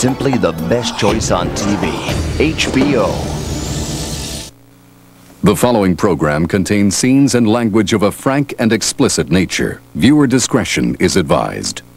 Simply the best choice on TV. HBO. The following program contains scenes and language of a frank and explicit nature. Viewer discretion is advised.